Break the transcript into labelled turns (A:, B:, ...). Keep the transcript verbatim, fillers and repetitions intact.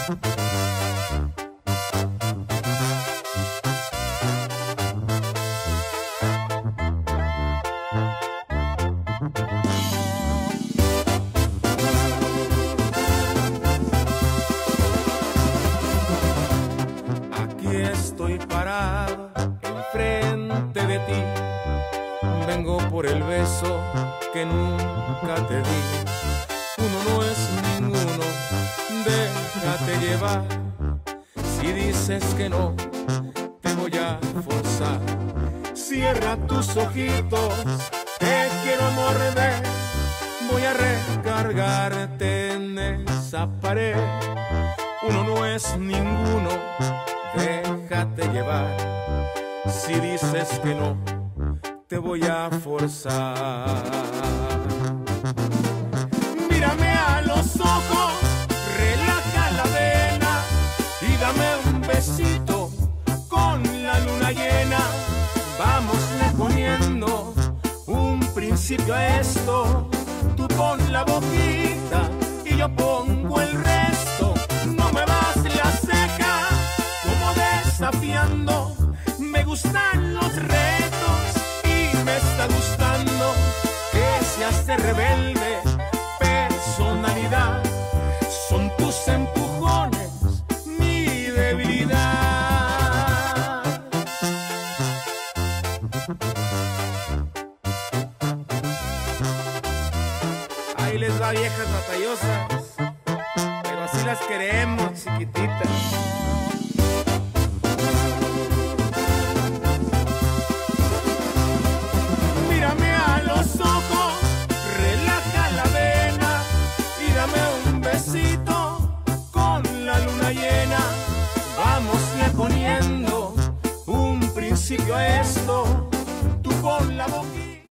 A: Aquí estoy parado enfrente de ti, vengo por el beso que nunca te di. Uno no es ninguno, déjate llevar. Si dices que no, te voy a forzar. Cierra tus ojitos, te quiero morder. Voy a recargarte en esa pared. Uno no es ninguno, déjate llevar. Si dices que no, te voy a forzar. Mírame a los ojos, relaja la vena y dame un besito con la luna llena. Vámosle poniendo un principio a esto. Tú pon la boquita y yo pongo el resto. No me vas la ceja como desafiando. Me gustan los retos y me está gustando que seas de rebelde personalidad. Son tus empujones mi debilidad. Ahí les va, viejas batallosas, pero así las queremos, chiquititas. Mírame a los ojos, relaja la vena y dame un besito con la luna llena. Vámosle poniendo un principio a esto. Tú pon la boquita.